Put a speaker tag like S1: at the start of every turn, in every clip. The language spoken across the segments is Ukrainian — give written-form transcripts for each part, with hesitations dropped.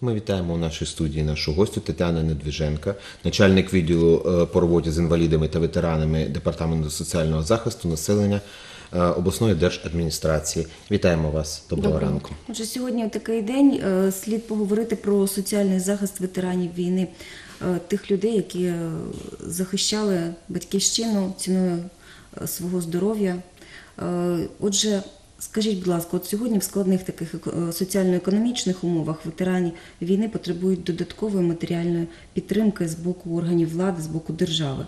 S1: Ми вітаємо у нашій студії нашу гостю Тетяну Недвіженко, начальник відділу по роботі з інвалідами та ветеранами Департаменту соціального захисту населення обласної держадміністрації. Вітаємо вас. Доброго ранку.
S2: Отже, сьогодні такий день, слід поговорити про соціальний захист ветеранів війни, тих людей, які захищали батьківщину ціною свого здоров'я. Отже, скажіть, будь ласка, от сьогодні в складних таких соціально-економічних умовах ветерані війни потребують додаткової матеріальної підтримки з боку органів влади, з боку держави.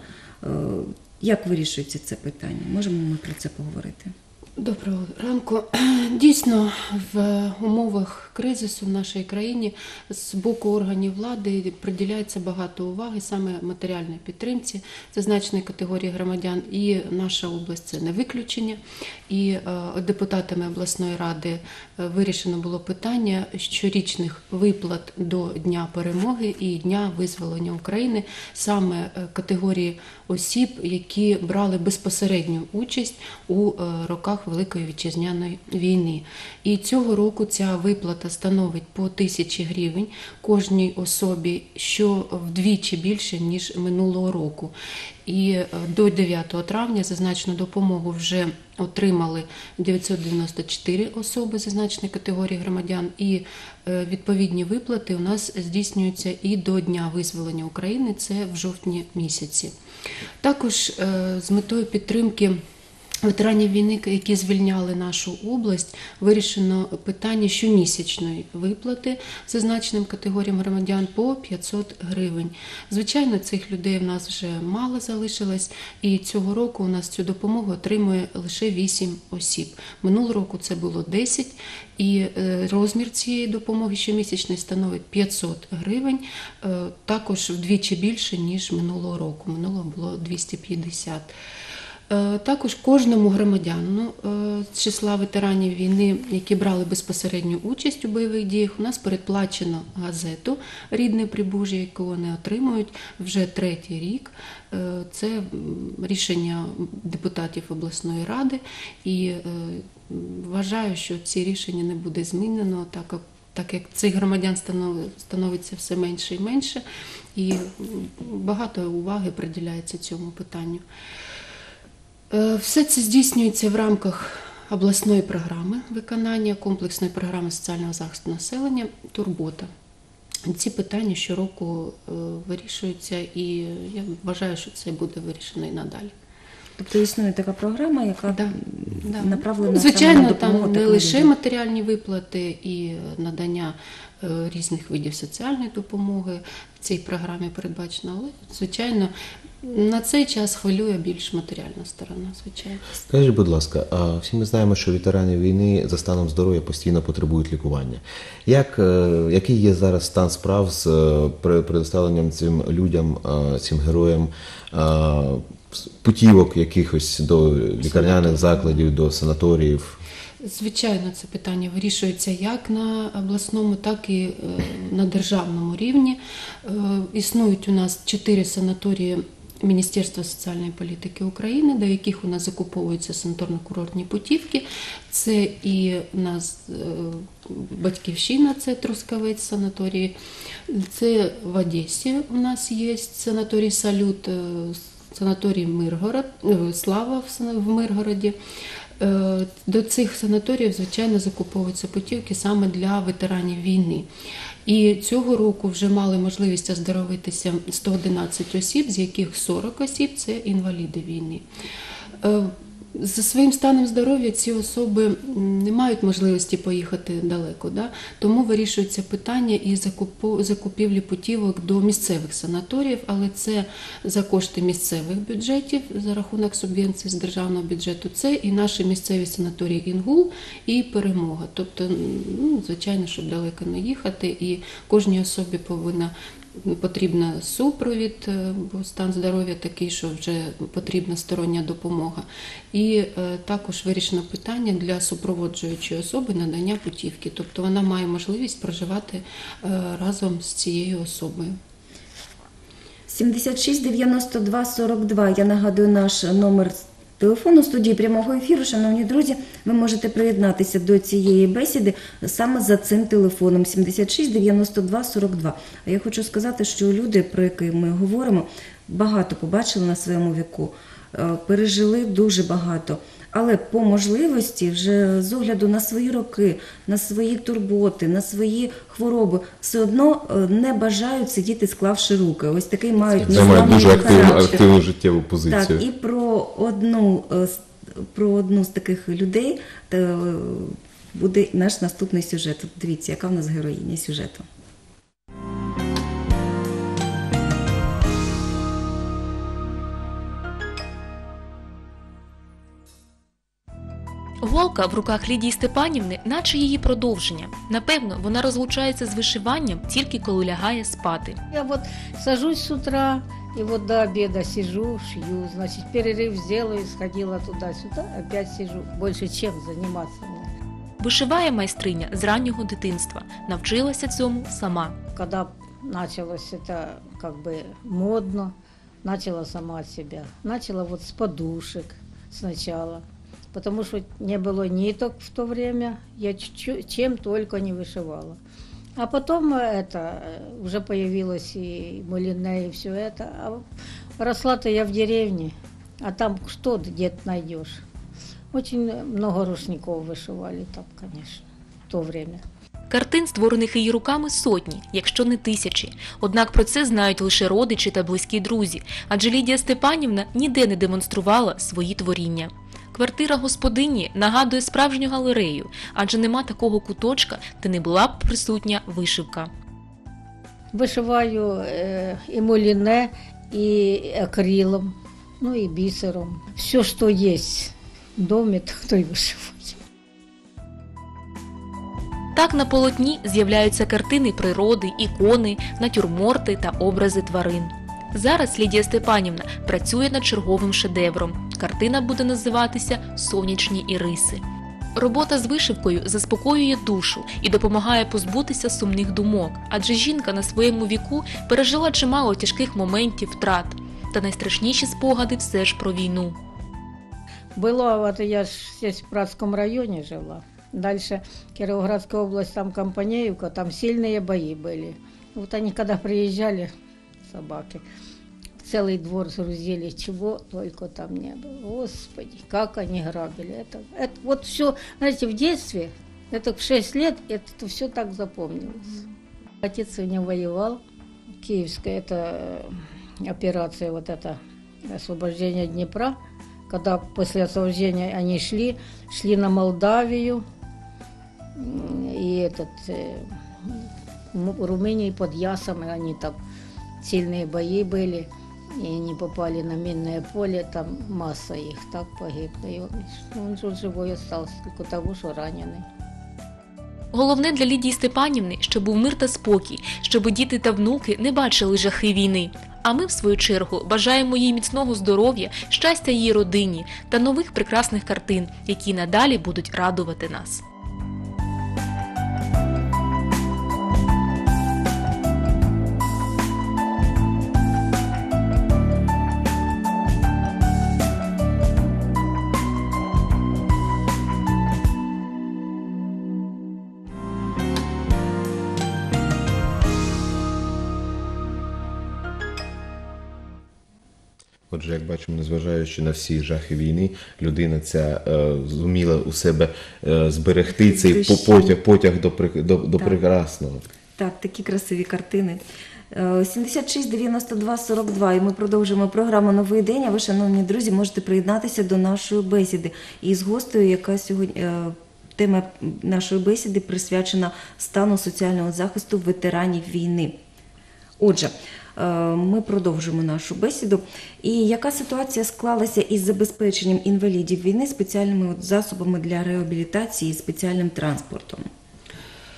S2: Як вирішується це питання? Можемо ми про це поговорити?
S3: Доброго ранку. Дійсно, в умовах кризису в нашій країні з боку органів влади приділяється багато уваги саме матеріальній підтримці зазначеної категорії громадян. І наша область – це не виключення. І депутатами обласної ради вирішено було питання щорічних виплат до Дня перемоги і Дня визволення України саме категорії осіб, які брали безпосередню участь у роках Великої Вітчизняної війни. І цього року ця виплата становить по 1000 гривень кожній особі, що вдвічі більше, ніж минулого року. І до 9 травня зазначену допомогу вже отримали 994 особи зазначеної категорії громадян, і відповідні виплати у нас здійснюються і до Дня визволення України, це в жовтні місяці. Також з метою підтримки ветеранів війни, які звільняли нашу область, вирішено питання щомісячної виплати зазначеним категоріям громадян по 500 гривень. Звичайно, цих людей в нас вже мало залишилось, і цього року у нас цю допомогу отримує лише 8 осіб. Минулого року це було 10, і розмір цієї допомоги щомісячної становить 500 гривень, також вдвічі більше, ніж минулого року. Минулого було 250. Також кожному громадянину з числа ветеранів війни, які брали безпосередню участь у бойових діях, у нас передплачено газету «Рідне Прибужжя», яку вони отримують вже 3-й рік. Це рішення депутатів обласної ради, і вважаю, що ці рішення не буде змінено, так як цих громадян становиться все менше і менше, і багато уваги приділяється цьому питанню. Все це здійснюється в рамках обласної програми виконання, комплексної програми соціального захисту населення «Турбота». Ці питання щороку вирішуються, і я вважаю, що це буде вирішено і надалі.
S2: Тобто існує така програма, яка направлена
S3: звичайно,
S2: на допомогу
S3: там не
S2: таким
S3: лише
S2: людям.
S3: матеріальні виплати і надання різних видів соціальної допомоги в цій програмі передбачено, але, звичайно, на цей час хвилює більш матеріальна сторона, звичайно.
S1: Скажіть, будь ласка, всі ми знаємо, що ветерани війни за станом здоров'я постійно потребують лікування. Який є зараз стан справ з предоставленням цим людям, цим героям путівок якихось до лікарняних закладів, до санаторіїв?
S3: Звичайно, це питання вирішується як на обласному, так і на державному рівні. Існують у нас 4 санаторії Міністерства соціальної політики України, до яких у нас закуповуються санаторно-курортні путівки. Це і у нас Батьківщина, це Трускавець санаторії, це в Одесі у нас є санаторій «Салют», санаторій Миргород, «Слава» в Миргороді. До цих санаторіїв, звичайно, закуповуються путівки саме для ветеранів війни. І цього року вже мали можливість оздоровитися 111 осіб, з яких 40 осіб – це інваліди війни. За своїм станом здоров'я ці особи не мають можливості поїхати далеко, тому вирішується питання і закупівлі путівок до місцевих санаторіїв, але це за кошти місцевих бюджетів, за рахунок субвенцій з державного бюджету, це і наші місцеві санаторії «Інгул» і «Перемога». Тобто, звичайно, щоб далеко не їхати, і кожній особі потрібна супровід, бо стан здоров'я такий, що вже потрібна стороння допомога. І також вирішено питання для супроводжуючої особи надання путівки. Тобто вона має можливість проживати разом з цією особою.
S2: 76 92 42, я нагадую наш номер телефону студії прямого ефіру. Шановні друзі, ви можете приєднатися до цієї бесіди саме за цим телефоном 76 92 42. А я хочу сказати, що люди, про які ми говоримо, багато побачили на своєму віку, пережили дуже багато. Але по можливості, вже з огляду на свої роки, на свої турботи, на свої хвороби, все одно не бажають сидіти, склавши руки. Ось такий мають
S1: Займають дуже
S2: характер.
S1: активну життєву позицію.
S2: Так, і про одну з таких людей буде наш наступний сюжет. Дивіться, яка в нас героїня сюжету.
S4: Голка в руках Лідії Степанівни, наче її продовження. Напевно, вона розлучається з вишиванням тільки коли лягає спати.
S5: Я вот сажусь с утра и вот до обеда сижу, шью, значит, перерыв сделаю, сходила туда-сюда, опять сижу. Больше чем заниматься мне.
S4: Вишиває майстриня з раннього дитинства. Навчилася цьому сама.
S5: Когда началось это как бы модно, начала сама от себя. Начала вот с подушек сначала, потому что не было ниток в то время, я чем только не вышивала. А потом уже появилось и мулине, и все это. А росла-то я в деревне, а там что где-то найдешь? Очень много рушников вышивали там, конечно, в то время.
S4: Картин, створених її руками, сотні, якщо не тисячі. Однак про це знають лише родичі та близькі друзі, адже Лідія Степанівна ніде не демонструвала свої творіння. Квартира господині нагадує справжню галерею, адже нема такого куточка, де не була б присутня вишивка.
S5: Вышиваю и мулине, и акрилом, ну и бисером. Все, что есть в доме, то и вышиваю.
S4: Так на полотні з'являються картини природи, ікони, натюрморти та образи тварин. Зараз Лідія Степанівна працює над черговим шедевром. Картина буде називатися «Сонячні іриси». Робота з вишивкою заспокоює душу і допомагає позбутися сумних думок, адже жінка на своєму віку пережила чимало тяжких моментів, втрат. Та найстрашніші спогади все ж про війну.
S5: Было, вот я ж здесь в Пратском районе жила. Дальше Кировоградская область, там Компанеевка, там сильные бои были. Вот они когда приезжали, собаки, целый двор грузили, чего только там не было. Господи, как они грабили. Это вот все, знаете, в детстве, это в 6 лет, это все так запомнилось. Отец у него воевал, Киевская, это операция вот эта, освобождение Днепра. Когда после освобождения они шли на Молдавию, и Румынии под Ясом, они там сильные бои были, и они попали на минное поле, там масса их так погибла. И он же живой остался, только того, что раненый.
S4: Головне для Лідії Степанівни, щоб був мир та спокій, щоб діти та внуки не бачили жахи війни. А ми, в свою чергу, бажаємо їй міцного здоров'я, щастя її родині та нових прекрасних картин, які надалі будуть радувати нас.
S1: Отже, як бачимо, незважаючи на всі жахи війни, людина ця зуміла у себе зберегти цей потяг до прекрасного.
S2: Так, такі красиві картини. 76 92 42, і ми продовжуємо програму «Новий день», а ви, шановні друзі, можете приєднатися до нашої бесіди. І з гостею, яка сьогодні, тема нашої бесіди присвячена стану соціального захисту ветеранів війни. Отже, ми продовжуємо нашу бесіду. І яка ситуація склалася із забезпеченням інвалідів війни спеціальними засобами для реабілітації і спеціальним транспортом?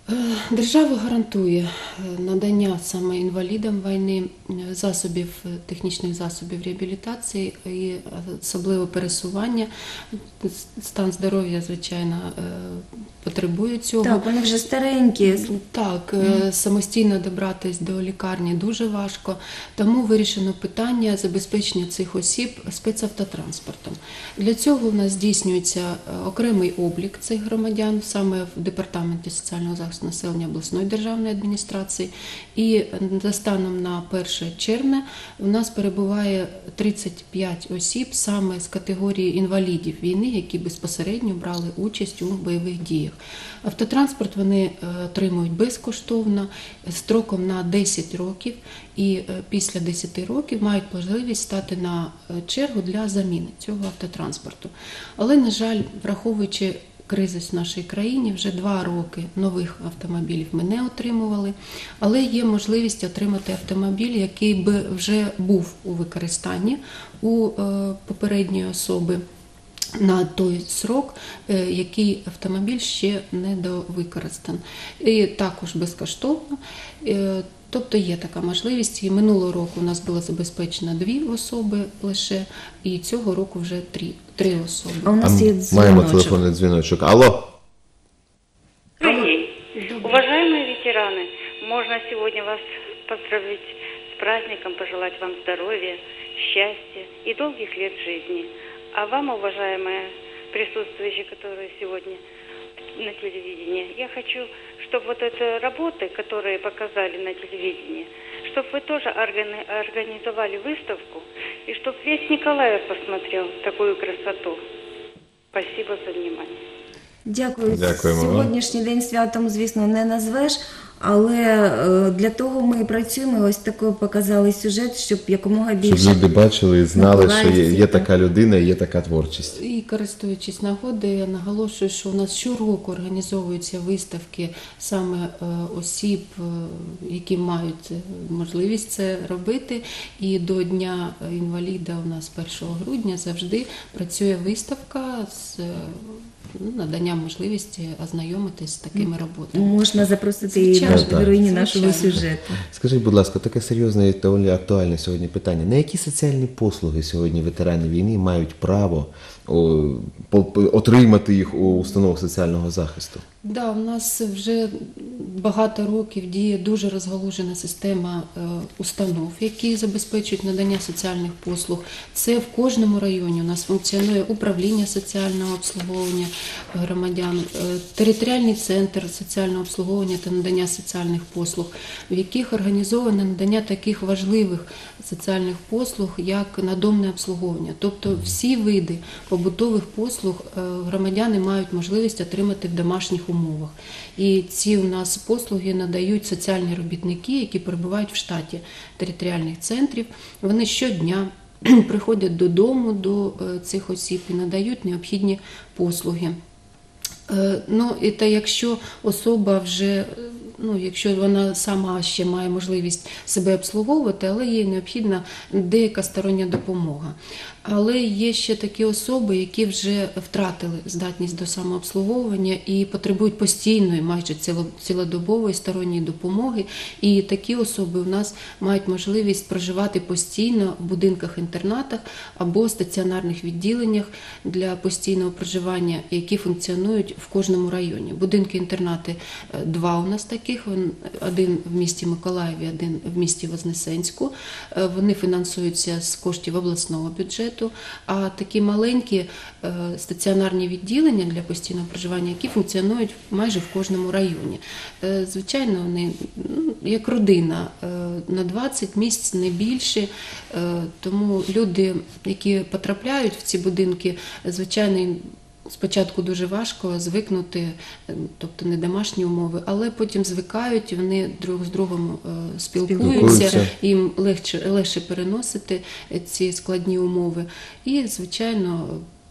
S3: Держава гарантує надання саме інвалідам війни засобів, технічних засобів реабілітації і особливо пересування. Стан здоров'я, звичайно, потребує цього.
S2: Так, вони вже старенькі.
S3: Так, самостійно добратись до лікарні дуже важко, тому вирішено питання забезпечення цих осіб спецавтотранспортом. Для цього в нас здійснюється окремий облік цих громадян саме в Департаменті соціального захисту населення обласної державної адміністрації. І за станом на 1 червня у нас перебуває 35 осіб саме з категорії інвалідів війни, які безпосередньо брали участь у бойових діях. Автотранспорт вони отримують безкоштовно, строком на 10 років, і після 10 років мають можливість стати на чергу для заміни цього автотранспорту. Але, на жаль, враховуючи кризис в нашій країні, вже 2 роки нових автомобілів ми не отримували, але є можливість отримати автомобіль, який би вже був у використанні у попередньої особи на той срок, який автомобіль ще не довикористан. І також безкоштовно. Тобто є така можливість. І минулого року у нас було забезпечено 2 особи лише, і цього року вже 3 особи.
S2: А у нас є
S1: Маємо
S2: дзвіночок.
S1: телефонний дзвіночок. Алло.
S6: Сергей, уважаемые ветераны, можно сегодня вас поздравить с праздником, пожелать вам здоровья, счастья и долгих лет жизни. А вам, уважаемые присутствующие, которые сегодня на телевидении, я хочу, чтобы вот эти работы, которые показали на телевидении, чтобы вы тоже организовали выставку, и чтобы весь Николаев посмотрел такую красоту. Спасибо за внимание.
S2: Дякую.
S1: Дякуємо вам.
S2: Сьогоднішній день святом, звісно, не назвеш, але для того ми і працюємо. Ось такий показали сюжет, щоб якомога
S1: Щоб
S2: більше
S1: люди бачили і знали, що є
S2: миколаївців,
S1: така людина і є така творчість.
S3: І користуючись нагодою, я наголошую, що у нас щороку організовуються виставки саме осіб, які мають можливість це робити. І до Дня інваліда у нас 1 грудня завжди працює виставка з наданням можливості ознайомитись з такими роботами.
S2: можна запросити і
S3: Звичайно,
S2: нашу героїні
S3: так,
S2: нашого
S3: звичайно.
S2: сюжету.
S1: Скажіть, будь ласка, таке серйозне і доволі актуальне сьогодні питання. На які соціальні послуги сьогодні ветерани війни мають право отримати їх у установах соціального захисту?
S3: Да, у нас вже багато років діє дуже розгалужена система установ, які забезпечують надання соціальних послуг. Це в кожному районі у нас функціонує управління соціального обслуговування громадян, територіальний центр соціального обслуговування та надання соціальних послуг, в яких організовано надання таких важливих соціальних послуг, як надомне обслуговування. Тобто всі види побутових послуг громадяни мають можливість отримати в домашніх умовах. І ці у нас послуги надають соціальні робітники, які перебувають в штаті територіальних центрів. Вони щодня приходять додому до цих осіб і надають необхідні послуги. Ну, і та якщо особа вже, якщо вона сама ще має можливість себе обслуговувати, але їй необхідна деяка стороння допомога. Але є ще такі особи, які вже втратили здатність до самообслуговування і потребують постійної, майже цілодобової сторонньої допомоги. І такі особи у нас мають можливість проживати постійно в будинках-інтернатах або стаціонарних відділеннях для постійного проживання, які функціонують в кожному районі. Будинки-інтернати 2 у нас таких, один в місті Миколаєві, один в місті Вознесенську. Вони фінансуються з коштів обласного бюджету. А такі маленькі стаціонарні відділення для постійного проживання, які функціонують майже в кожному районі. Звичайно, вони як родина, на 20 місць, не більше. Тому люди, які потрапляють в ці будинки, звичайно, спочатку дуже важко звикнути, тобто не домашні умови, але потім звикають, вони друг з другом спілкуються, їм легше переносити ці складні умови. І, звичайно,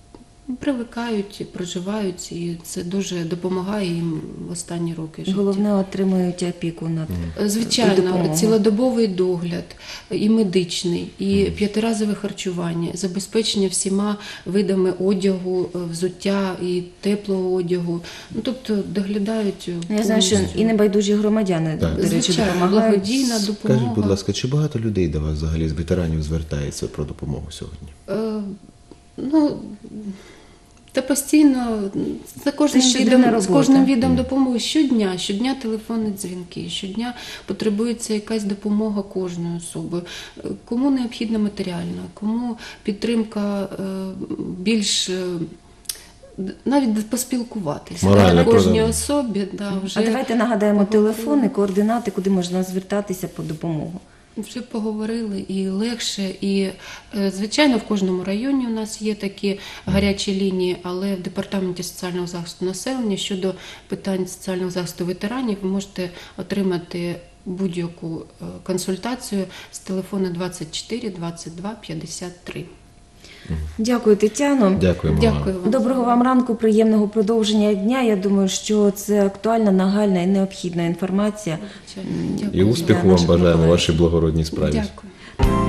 S3: привикають, проживають, і це дуже допомагає їм в останні роки життя.
S2: Головне, отримують опіку над і
S3: Звичайно,
S2: допомогу.
S3: цілодобовий догляд, і медичний, і п'ятиразове харчування, забезпечення всіма видами одягу, взуття і теплого одягу. Ну, тобто доглядають
S2: Я знаю, що
S3: повністю.
S2: і небайдужі громадяни,
S1: Так.
S2: до речі,
S3: Звичайно,
S2: допомагають.
S3: благодійна допомога.
S1: Скажіть, будь ласка, чи багато людей до вас взагалі з ветеранів звертається про допомогу сьогодні?
S3: Ну, та постійно за кожним
S2: Це щоденна
S3: відом, з
S2: робота.
S3: кожним відом допомоги щодня телефонні дзвінки, щодня потребується якась допомога кожної особи. Кому необхідна матеріальна, кому підтримка більш навіть поспілкуватися.
S1: Морально,
S3: Кожній
S1: правда.
S3: особі, да, вже
S2: А давайте нагадаємо
S3: поговорили.
S2: телефони, координати, куди можна звертатися по допомогу.
S3: Вже поговорили і легше, і звичайно в кожному районі у нас є такі гарячі лінії, але в департаменті соціального захисту населення щодо питань соціального захисту ветеранів ви можете отримати будь-яку консультацію з телефону 24 22 53.
S2: Дякую, Тетяно.
S1: Дякуємо вам.
S3: Дякую вам.
S2: Доброго вам ранку, приємного продовження дня. Я думаю, що це актуальна, нагальна і необхідна інформація.
S3: Звичайно.
S1: І
S3: Дякую.
S1: успіху
S2: Для
S1: вам
S2: наших
S1: бажаємо в
S2: миколаївців.
S1: вашій благородній справі.
S3: Дякую.